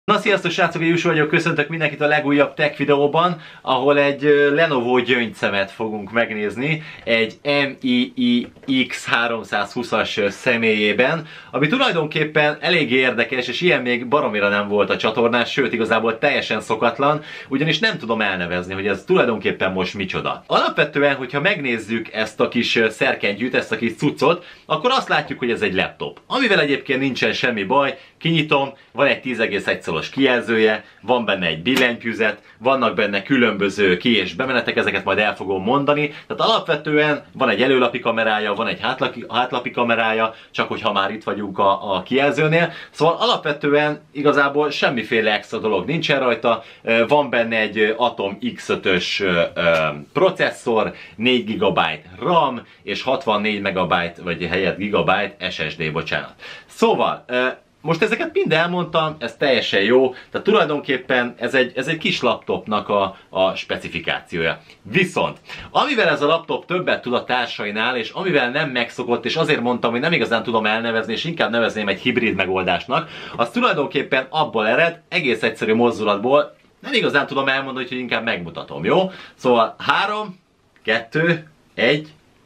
Na sziasztok srácok, Jussi vagyok, köszöntök mindenkit a legújabb tech videóban, ahol egy Lenovo gyöngyszemet fogunk megnézni, egy MII X320-as személyében, ami tulajdonképpen elég érdekes, és ilyen még baromira nem volt a csatornán, sőt igazából teljesen szokatlan, ugyanis nem tudom elnevezni, hogy ez tulajdonképpen most micsoda. Alapvetően, hogyha megnézzük ezt a kis szerkentyűt, ezt a kis cuccot, akkor azt látjuk, hogy ez egy laptop, amivel egyébként nincsen semmi baj. Kinyitom, van egy 10,1-szoros kijelzője, van benne egy billentyűzet, vannak benne különböző ki- és bemenetek, ezeket majd el fogom mondani. Tehát alapvetően van egy előlapi kamerája, van egy hátlapi kamerája, csak hogyha már itt vagyunk a kijelzőnél. Szóval alapvetően igazából semmiféle extra dolog nincsen rajta, van benne egy Atom X5-ös processzor, 4 GB RAM és 64 MB vagy helyett gigabyte SSD, bocsánat. Szóval, most ezeket mind elmondtam, ez teljesen jó, tehát tulajdonképpen ez egy kis laptopnak a specifikációja. Viszont, amivel ez a laptop többet tud a társainál, és amivel nem megszokott, és azért mondtam, hogy nem igazán tudom elnevezni, és inkább nevezném egy hibrid megoldásnak, az tulajdonképpen abból ered, egész egyszerű mozdulatból, nem igazán tudom elmondani, hogy inkább megmutatom, jó? Szóval 3, 2, 1,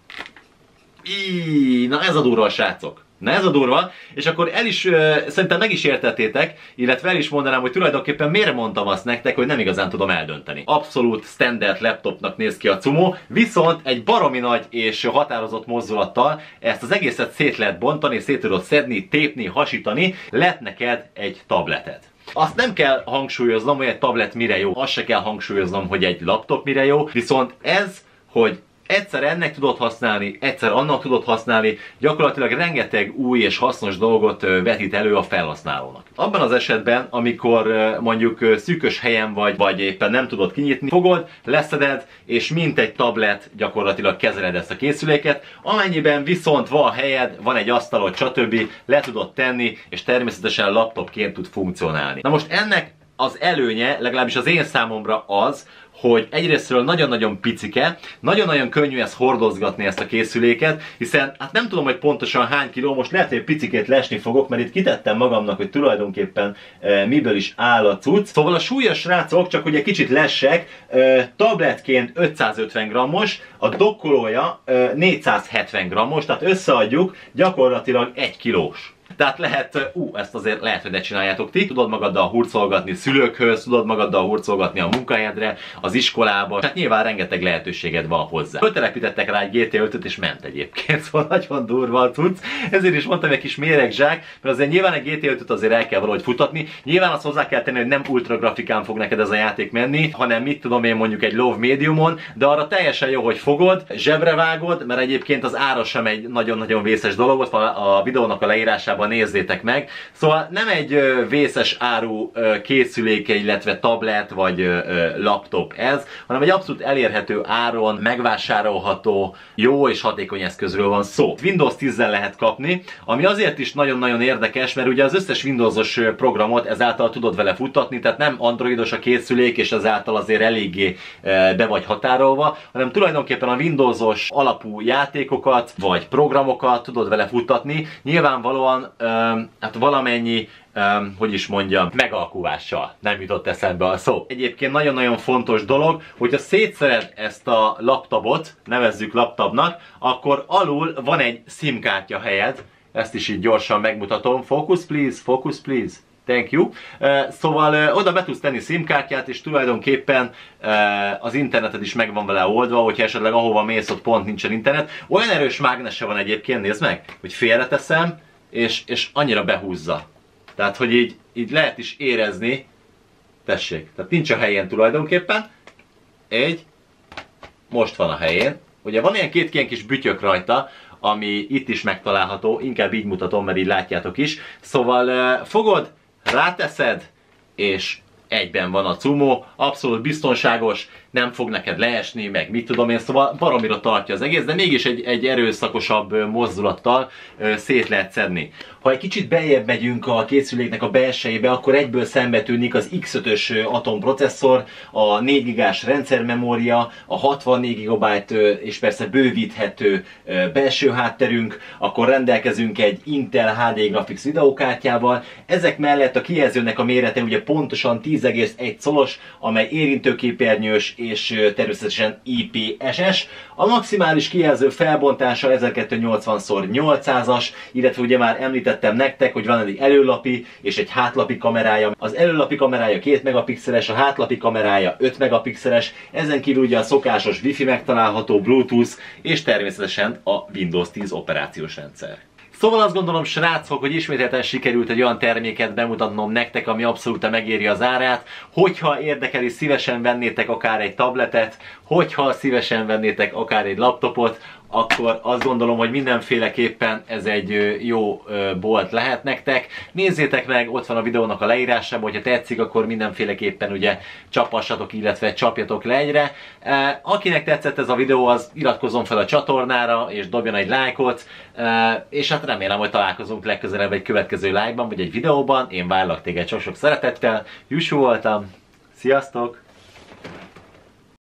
na ez a durva, srácok. Na ez a durva, és akkor szerintem meg is értettétek, illetve el is mondanám, hogy tulajdonképpen miért mondtam azt nektek, hogy nem igazán tudom eldönteni. Abszolút standard laptopnak néz ki a cumo, viszont egy baromi nagy és határozott mozdulattal ezt az egészet szét lehet bontani, szét tudod szedni, tépni, hasítani, lett neked egy tableted. Azt nem kell hangsúlyoznom, hogy egy tablet mire jó, azt se kell hangsúlyoznom, hogy egy laptop mire jó, viszont ez, hogy egyszer ennek tudod használni, egyszer annak tudod használni, gyakorlatilag rengeteg új és hasznos dolgot vetít elő a felhasználónak. Abban az esetben, amikor mondjuk szűkös helyen vagy éppen nem tudod kinyitni, fogod, leszeded, és mint egy tablet gyakorlatilag kezeled ezt a készüléket, amennyiben viszont van helyed, van egy asztalod, stb. Le tudod tenni, és természetesen laptopként tud funkcionálni. Na most ennek az előnye, legalábbis az én számomra az, hogy egyrésztről nagyon-nagyon picike, nagyon-nagyon könnyű ezt hordozgatni, ezt a készüléket, hiszen hát nem tudom, hogy pontosan hány kiló, most lehet, hogy picikét lesni fogok, mert itt kitettem magamnak, hogy tulajdonképpen miből is áll a cucc. Szóval a súlyos srácok, csak hogy egy kicsit lessek, tabletként 550 g-os, a dokkolója 470 g-os, tehát összeadjuk gyakorlatilag 1 kilós. Tehát lehet, ezt azért lehet, hogy ne csináljátok ti. Tudod magaddal hurcolgatni szülőkhöz, tudod magaddal hurcolgatni a munkahelyedre, az iskolába. Tehát nyilván rengeteg lehetőséged van hozzá. Föltelepítettek rá egy GT5-öt és ment egyébként, szóval nagyon durva a cucc. Ezért is mondtam egy kis méregzsák, mert azért nyilván egy GT5-öt azért el kell valahogy futatni. Nyilván azt hozzá kell tenni, hogy nem ultra grafikán fog neked ez a játék menni, hanem mit tudom én, mondjuk egy low mediumon, de arra teljesen jó, hogy fogod, zsebre vágod, mert egyébként az ára sem egy nagyon-nagyon vészes dolog, ott a videónak a leírásában nézzétek meg. Szóval nem egy vészes áru készüléke, illetve tablet vagy laptop ez, hanem egy abszolút elérhető áron, megvásárolható, jó és hatékony eszközről van szó. Windows 10-zel lehet kapni, ami azért is nagyon-nagyon érdekes, mert ugye az összes Windowsos programot ezáltal tudod vele futtatni, tehát nem androidos a készülék, és ezáltal azért eléggé be vagy határolva, hanem tulajdonképpen a Windowsos alapú játékokat vagy programokat tudod vele futtatni, nyilvánvalóan hát valamennyi, hogy is mondjam, megalkuvással nem jutott eszembe a szó. Egyébként nagyon-nagyon fontos dolog, hogyha szétszered ezt a laptopot, nevezzük laptopnak, akkor alul van egy SIM kártya helyed, ezt is így gyorsan megmutatom. Focus please, focus please. Thank you. Szóval oda be tudsz tenni SIM-kártyát, és tulajdonképpen az interneted is meg van vele oldva, hogyha esetleg ahova mész, ott pont nincsen internet. Olyan erős mágnese van egyébként, nézd meg, hogy félreteszem, és annyira behúzza. Tehát, hogy így lehet is érezni, tessék, tehát nincs a helyén tulajdonképpen. Most van a helyén. Ugye van ilyen két kis bütyök rajta, ami itt is megtalálható, inkább így mutatom, mert így látjátok is. Szóval fogod, ráteszed, és egyben van a cumo, abszolút biztonságos, nem fog neked leesni, meg mit tudom én, szóval baromira tartja az egész, de mégis egy erőszakosabb mozdulattal szét lehet szedni. Ha egy kicsit beljebb megyünk a készüléknek a belsejébe, akkor egyből szembe tűnik az X5-ös Atom processzor, a 4 GB-s rendszermemória, a 64 GB és persze bővíthető belső hátterünk, akkor rendelkezünk egy Intel HD Graphics videókártyával. Ezek mellett a kijelzőnek a mérete ugye pontosan 10,1 szolos, amely érintőképernyős és természetesen IPS-es. A maximális kijelző felbontása 1280x800-as, illetve ugye már említettem nektek, hogy van egy előlapi és egy hátlapi kamerája. Az előlapi kamerája 2 megapixeles, a hátlapi kamerája 5 megapixeles, ezen kívül ugye a szokásos Wi-Fi megtalálható, Bluetooth és természetesen a Windows 10 operációs rendszer. Szóval azt gondolom, srácok, hogy ismételten sikerült egy olyan terméket bemutatnom nektek, ami abszolút megéri az árát. Hogyha érdekeli, szívesen vennétek akár egy tabletet, hogyha szívesen vennétek akár egy laptopot, akkor azt gondolom, hogy mindenféleképpen ez egy jó bolt lehet nektek. Nézzétek meg, ott van a videónak a leírásában, hogyha tetszik, akkor mindenféleképpen ugye csapassatok, illetve csapjatok le egyre. Akinek tetszett ez a videó, az iratkozzon fel a csatornára, és dobjon egy lájkot, és hát remélem, hogy találkozunk legközelebb egy következő live-ban, vagy egy videóban. Én várlak téged sok-sok szeretettel, Jussu voltam, sziasztok!